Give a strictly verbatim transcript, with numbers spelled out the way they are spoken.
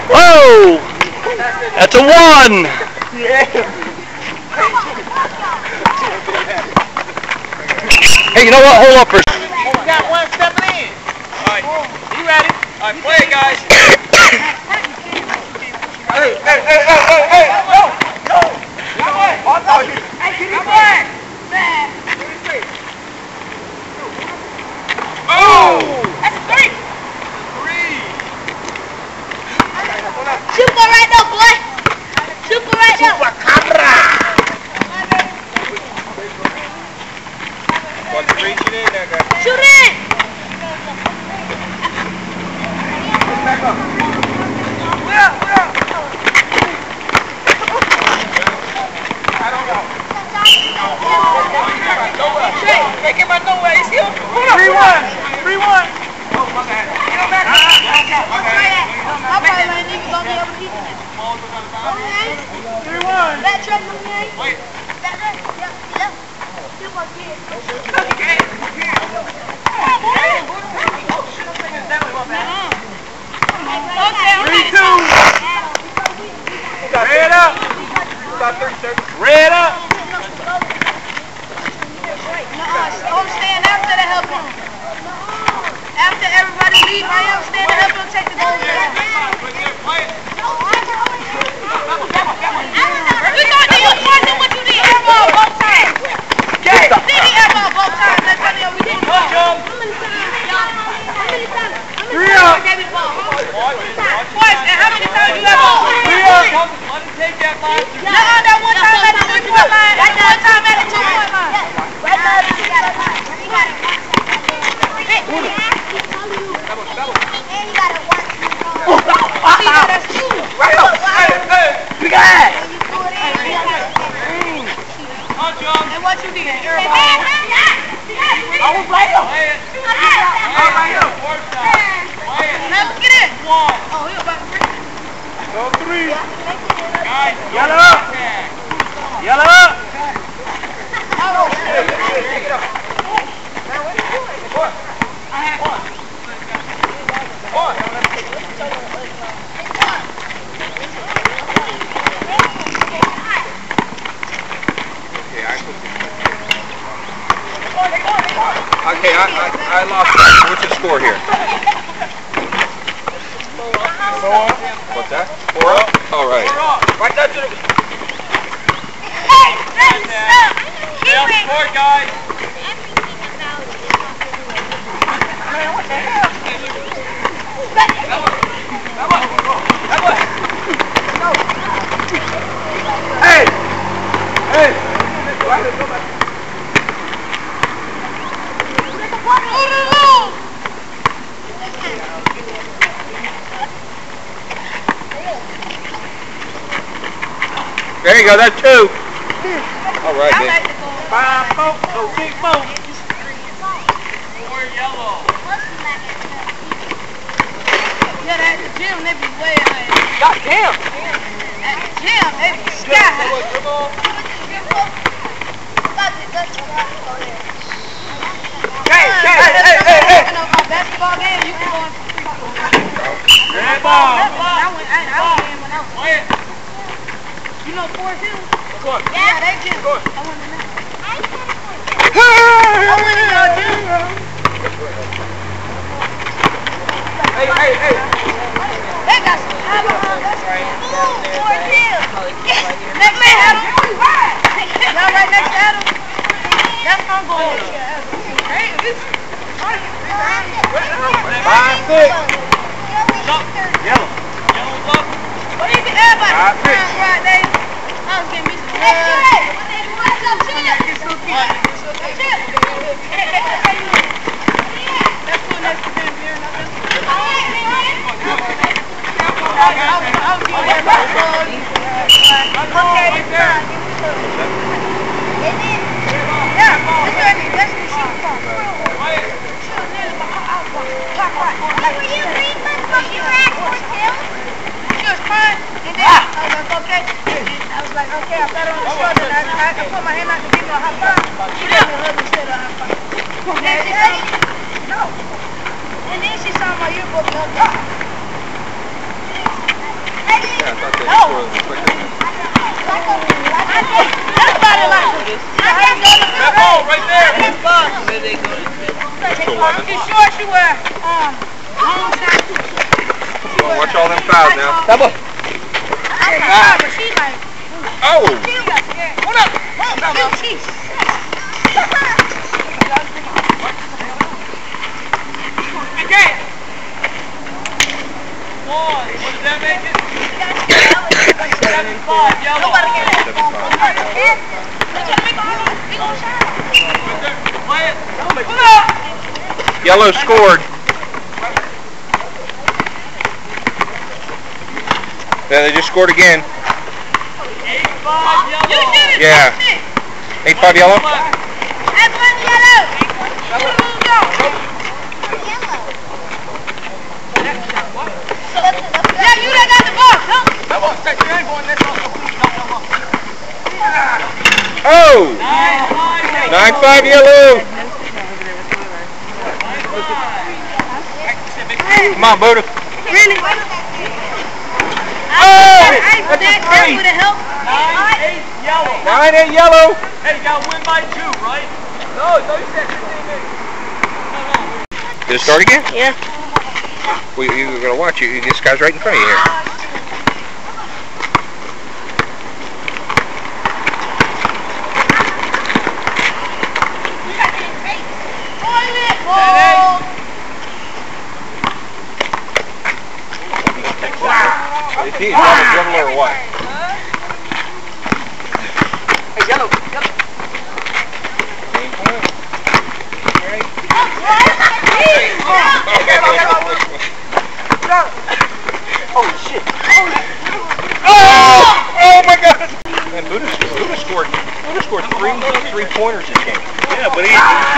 Whoa! That's a one! Hey, you know what? Hold up for a second. You got one stepping in. Alright, you ready? Alright, play it, guys. Hey, hey, hey, hey, hey, hey! Go! Go! Come on! Come on! Come on! Oh! That's a three! Three! Shoot for right now, boy! Shoot for right now! Reach it in there, guys. Shoot it! Back up. We're up, we're up. I don't know. Can't get my nowhere. He's here. three one. three one. Oh, my bad. Get him back. My brother ain't even gonna be able to keep it. three one. That truck, okay? Wait. That truck? Yep, yep. You want to get Okay. Three, two. Red up. Red up. I'm staying after the help him. After everybody leaves, I am staying to help him take the goal down. We thought that you wasn't what you did airball both times. Okay. You did the airball both times. Let's tell you we didn't. Good job. Three up. Twice. And how many times you got ball? Three up. Let him take that line. No, that one time at the three-point line. That one time at the two-point line. Right now, you got it. You got it. Hey, and you got it one. See, that's two. Right up. Hey, hey. We got it. And you threw it in. Come on, John. And what you did? Airball. I was right up. Play it. Right up. Let's get it. One. Oh, he about to break. Go three. Guys, Yellow up. Yellow up. Oh, take it up. One. One. Okay, I, I, I lost that. What's the score here? Four. What's that? Four up? All right. Right there to the... hey, stop. Stay on the court, guys. Man, what the hell? That one. That one. That one. No. Hey. Hey. Go back. There you go, that's two. All right, man. Five, four, oh, six, four. Four yellow. Yeah, at the gym, they be way ahead. God damn. At the gym, they be sky high. Hey, hey, hey, hey, hey. A basketball game, you can go in for free throw. Red ball. I went, I, I went in when I was. Play it. You know Forest Hill? Go on. Yeah, they gym. Go on. I went in there. I went in your gym. Hey, hey, hey. They got some high behind us. Ooh, Forest Hill. Next to Adam. Y'all right next to Adam? That's my goal. Hey, this Five, six. Yellow. Yellow's up. what is it? Everybody. Five, six. Right there. I was getting me some love. What's up, Chip? That's cool next to them here. I was getting that basketball. Okay, yeah, that's the shoot from. Top right. Were you Greenland from you were at Forest Hill? She was crying, and then I was like, okay. And I was like, okay, I pat her on the shoulder, and I, I put my hand out to give her a high five. She gave me a hug and said a high five. And then she said, no. And then she saw my yearbook and I was like, That ball right there. You sure she were, um, Watch all them fouls now. Double. ah. But she like, Oh. she got scared. Hold up. Hold up. She, Again. One. What does that make it? Seven five. Yellow. nobody get it. Play it. Hold up. Yellow scored. Yeah, they just scored again. Eight five yellow. You did it. Yeah. Eight five yellow. That's one yellow. Go. Yeah, you that got the ball. Help. Come on, take your aim on this one. Oh! Nine five yellow. Come on, Buddha. Really? Oh! That, that would have helped. Nine eight yellow. Nine eight yellow. Hey, you gotta win by two, right? No, no, you said fifteen minutes. Did it start again? Yeah. Well, you, you're gonna watch it. This guy's right in front of you here. Is he a dribbler or what? Hey, yellow, yellow. Oh shit! Oh! Oh my God! And Buddha, Buddha scored. Buddha scored three three pointers this game. Yeah, but he.